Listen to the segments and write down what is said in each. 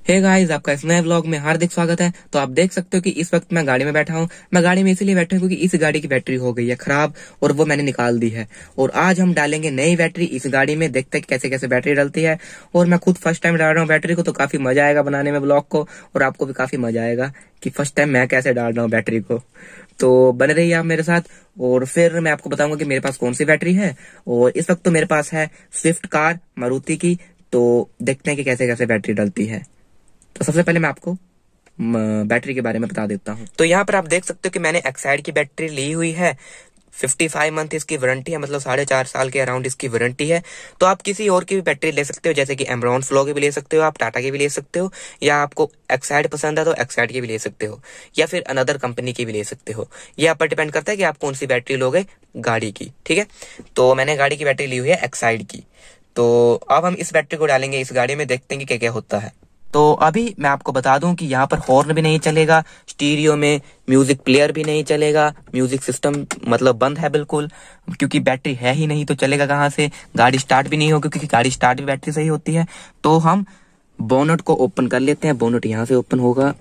Hey guys, आपका इस नए व्लॉग में हार्दिक स्वागत है। तो आप देख सकते हो कि इस वक्त मैं गाड़ी में बैठा हूँ। मैं गाड़ी में इसीलिए बैठा हूँ क्योंकि इस गाड़ी की बैटरी हो गई है खराब और वो मैंने निकाल दी है। और आज हम डालेंगे नई बैटरी इस गाड़ी में, देखते हैं कैसे कैसे बैटरी डलती है। और मैं खुद फर्स्ट टाइम डाल रहा हूँ बैटरी को, तो काफी मजा आएगा बनाने में व्लॉग को, और आपको भी काफी मजा आएगा कि फर्स्ट टाइम मैं कैसे डाल रहा हूँ बैटरी को। तो बने रहिए आप मेरे साथ, और फिर मैं आपको बताऊंगा कि मेरे पास कौन सी बैटरी है। और इस वक्त तो मेरे पास है स्विफ्ट कार मारुति की, तो देखते हैं कि कैसे कैसे बैटरी डलती है। तो सबसे पहले मैं आपको बैटरी के बारे में बता देता हूँ। तो यहाँ पर आप देख सकते हो कि मैंने एक्साइड की बैटरी ली हुई है। 55 मंथ इसकी वारंटी है, मतलब 4.5 साल के अराउंड इसकी वारंटी है। तो आप किसी और की भी बैटरी ले सकते हो, जैसे कि एमरॉन फ्लो की भी ले सकते हो, आप टाटा की भी ले सकते हो, या आपको एक्साइड पसंद है तो एक्साइड की भी ले सकते हो, या फिर अनदर कंपनी की भी ले सकते हो। ये आप पर डिपेंड करता है कि आप कौन सी बैटरी लोगे गाड़ी की। ठीक है, तो मैंने गाड़ी की बैटरी ली हुई है एक्साइड की। तो अब हम इस बैटरी को डालेंगे इस गाड़ी में, देखते हैं कि क्या क्या होता है। तो अभी मैं आपको बता दूं कि यहाँ पर हॉर्न भी नहीं चलेगा, स्टीरियो में म्यूजिक प्लेयर भी नहीं चलेगा, म्यूजिक सिस्टम मतलब बंद है बिल्कुल, क्योंकि बैटरी है ही नहीं तो चलेगा कहाँ से। गाड़ी स्टार्ट भी नहीं होगी क्योंकि गाड़ी स्टार्ट भी बैटरी से ही होती है। तो हम बोनट को ओपन कर लेते हैं। बोनट यहाँ से ओपन होगा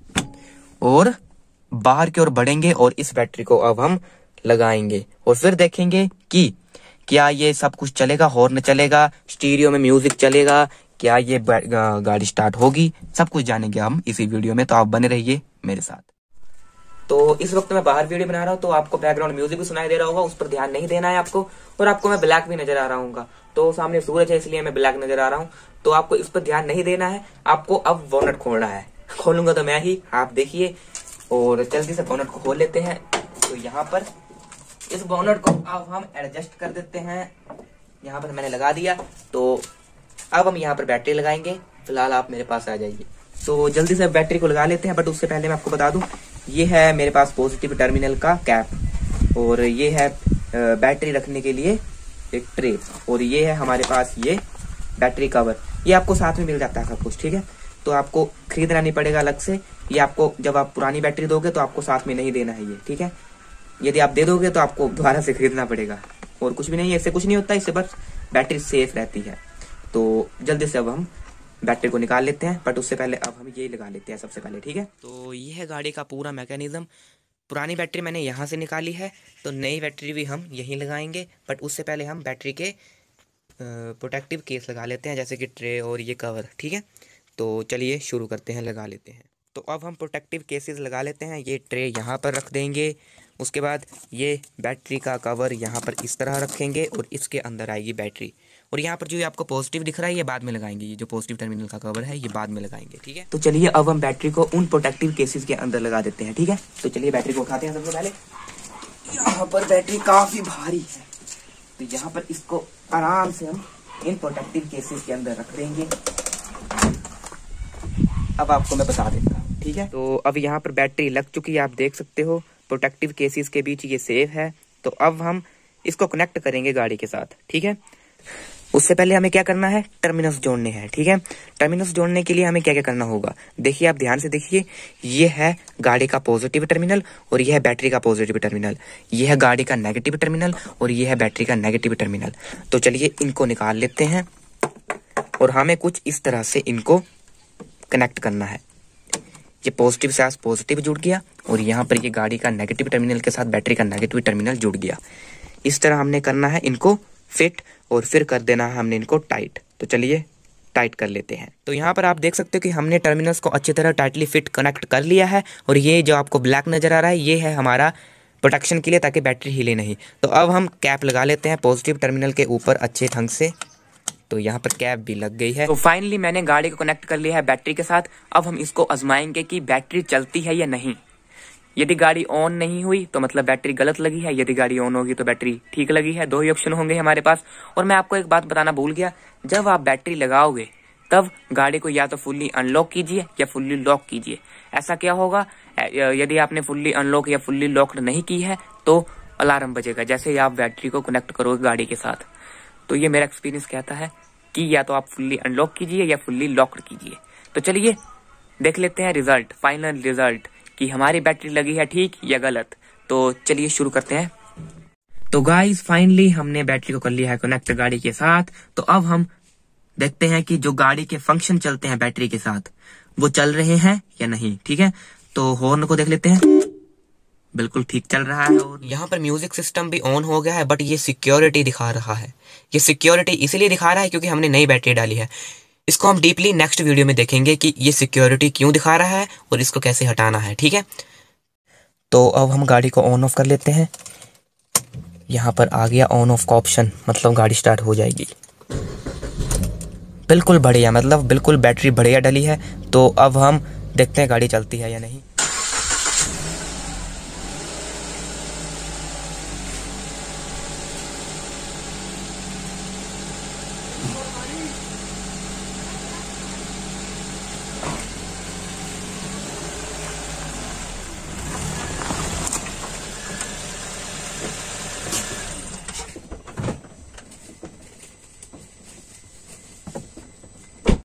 और बाहर की ओर बढ़ेंगे और इस बैटरी को अब हम लगाएंगे और फिर देखेंगे कि क्या ये सब कुछ चलेगा, हॉर्न चलेगा, स्टीरियो में म्यूजिक चलेगा, क्या ये गाड़ी स्टार्ट होगी, सब कुछ जानेंगे हम इसी वीडियो में। तो आप बने रहिए मेरे साथ। तो इस वक्त मैं बाहर वीडियो बना रहा हूँ, तो आपको बैकग्राउंड म्यूजिक भी सुनाई दे रहा होगा, उस पर ध्यान नहीं देना है आपको। और आपको मैं ब्लैक भी नजर आ रहा हूँ, तो सामने सूरज है इसलिए मैं ब्लैक नजर आ रहा हूँ, तो आपको इस पर ध्यान नहीं देना है। आपको अब बोनट खोलना है। खोलूंगा तो मैं ही, आप देखिए, और जल्दी से बोनट को खोल लेते हैं। तो यहाँ पर इस बोनट को अब हम एडजस्ट कर देते हैं। यहाँ पर मैंने लगा दिया, तो अब हम यहाँ पर बैटरी लगाएंगे। फिलहाल आप मेरे पास आ जाइए। तो जल्दी से बैटरी को लगा लेते हैं, बट उससे पहले मैं आपको बता दूं, ये है मेरे पास पॉजिटिव टर्मिनल का कैप, और ये है बैटरी रखने के लिए एक ट्रे, और ये है हमारे पास ये बैटरी कवर। ये आपको साथ में मिल जाता है सब कुछ, ठीक है। तो आपको खरीदना नहीं पड़ेगा अलग से। ये आपको जब आप पुरानी बैटरी दोगे तो आपको साथ में नहीं देना है ये, ठीक है। यदि आप दे दोगे तो आपको दोबारा से खरीदना पड़ेगा, और कुछ भी नहीं है, इससे कुछ नहीं होता, इससे बस बैटरी सेफ रहती है। तो जल्दी से अब हम बैटरी को निकाल लेते हैं, बट उससे पहले अब हम ये लगा लेते हैं सबसे पहले, ठीक है। तो ये है गाड़ी का पूरा मैकेनिज्म। पुरानी बैटरी मैंने यहाँ से निकाली है, तो नई बैटरी भी हम यहीं लगाएंगे, बट उससे पहले हम बैटरी के प्रोटेक्टिव केस लगा लेते हैं, जैसे कि ट्रे और ये कवर, ठीक है। तो चलिए शुरू करते हैं, लगा लेते हैं। तो अब हम प्रोटेक्टिव केसेस लगा लेते हैं। ये ट्रे यहाँ पर रख देंगे, उसके बाद ये बैटरी का कवर यहाँ पर इस तरह रखेंगे और इसके अंदर आएगी बैटरी। और यहाँ पर जो आपको पॉजिटिव दिख रहा है ये बाद में लगाएंगे, ये जो पॉजिटिव टर्मिनल का कवर है ये बाद में लगाएंगे, ठीक है। तो चलिए अब हम बैटरी को उन प्रोटेक्टिव केसेस के अंदर लगा देते हैं, ठीक है। तो चलिए बैटरी को उठाते हैं सबसे पहले। यहाँ पर बैटरी काफी भारी है, तो यहाँ पर इसको आराम से हम इन प्रोटेक्टिव केसेस के अंदर रख देंगे। अब आपको मैं बता देता हूँ, ठीक है। तो अब यहाँ पर बैटरी लग चुकी है, आप देख सकते हो प्रोटेक्टिव केसेस के बीच ये सेफ है। तो अब हम इसको कनेक्ट करेंगे गाड़ी के साथ, ठीक है। उससे पहले हमें क्या करना है, टर्मिनल्स जोड़ने हैं, ठीक है। टर्मिनल्स जोड़ने के लिए हमें क्या क्या करना होगा, देखिए आप ध्यान से देखिए। ये है गाड़ी का पॉजिटिव टर्मिनल और ये है बैटरी का पॉजिटिव टर्मिनल। ये है गाड़ी का नेगेटिव टर्मिनल और ये है बैटरी का नेगेटिव टर्मिनल। तो चलिए इनको निकाल लेते हैं और हमें कुछ इस तरह से इनको कनेक्ट करना है। ये पॉजिटिव से पॉजिटिव जुड़ गया और यहाँ पर ये गाड़ी का नेगेटिव टर्मिनल के साथ बैटरी का नेगेटिव टर्मिनल जुड़ गया। इस तरह हमने करना है इनको फिट, और फिर कर देना है हमने इनको टाइट। तो चलिए टाइट कर लेते हैं। तो यहाँ पर आप देख सकते हो कि हमने टर्मिनल्स को अच्छी तरह टाइटली फिट कनेक्ट कर लिया है, और ये जो आपको ब्लैक नजर आ रहा है ये है हमारा प्रोटेक्शन के लिए, ताकि बैटरी हिले नहीं। तो अब हम कैप लगा लेते हैं पॉजिटिव टर्मिनल के ऊपर अच्छे ढंग से। तो यहाँ पर कैप भी लग गई है। तो फाइनली मैंने गाड़ी को कनेक्ट कर लिया है बैटरी के साथ। अब हम इसको आजमाएंगे कि बैटरी चलती है या नहीं। यदि गाड़ी ऑन नहीं हुई तो मतलब बैटरी गलत लगी है, यदि गाड़ी ऑन होगी तो बैटरी ठीक लगी है। दो ही ऑप्शन होंगे हमारे पास। और मैं आपको एक बात बताना भूल गया, जब आप बैटरी लगाओगे तब गाड़ी को या तो फुल्ली अनलॉक कीजिए या फुल्ली लॉक कीजिए। ऐसा क्या होगा, यदि आपने फुल्ली अनलॉक या फुल्ली लॉक्ड नहीं की है तो अलार्म बजेगा जैसे ही आप बैटरी को कनेक्ट करोगे गाड़ी के साथ। तो ये मेरा एक्सपीरियंस कहता है कि या तो आप फुल्ली अनलॉक कीजिए या फुल्ली लॉक्ड कीजिए। तो चलिए देख लेते हैं रिजल्ट, फाइनल रिजल्ट, कि हमारी बैटरी लगी है ठीक या गलत। तो चलिए शुरू करते हैं। तो गाइस फाइनली हमने बैटरी को कर लिया है कनेक्ट गाड़ी के साथ। तो अब हम देखते हैं कि जो गाड़ी के फंक्शन चलते हैं बैटरी के साथ वो चल रहे हैं या नहीं। ठीक है, तो हॉर्न को देख लेते हैं। बिल्कुल ठीक चल रहा है और यहाँ पर म्यूजिक सिस्टम भी ऑन हो गया है, बट ये सिक्योरिटी दिखा रहा है। ये सिक्योरिटी इसलिए दिखा रहा है क्योंकि हमने नई बैटरी डाली है। इसको हम डीपली नेक्स्ट वीडियो में देखेंगे कि ये सिक्योरिटी क्यों दिखा रहा है और इसको कैसे हटाना है। ठीक है, तो अब हम गाड़ी को ऑन ऑफ कर लेते हैं। यहाँ पर आ गया ऑन ऑफ का ऑप्शन, मतलब गाड़ी स्टार्ट हो जाएगी। बिल्कुल बढ़िया, मतलब बिल्कुल बैटरी बढ़िया डली है। तो अब हम देखते हैं गाड़ी चलती है या नहीं।